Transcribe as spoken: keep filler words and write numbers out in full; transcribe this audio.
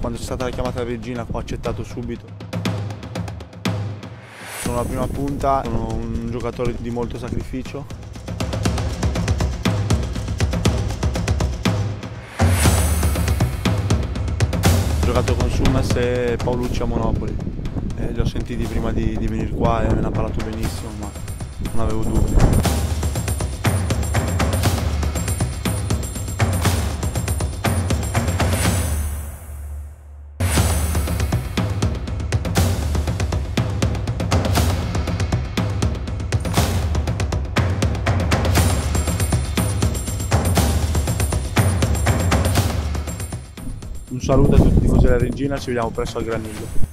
quando c'è stata la chiamata regina ho accettato subito. Sono la prima punta, sono un giocatore di molto sacrificio. Ho giocato con Sumes e Paolucci a Monopoli, eh, li ho sentiti prima di, di venire qua e me ne ha parlato benissimo, ma non avevo dubbi. Un saluto a tutti i tifosi della Regina, ci vediamo presto al Granillo.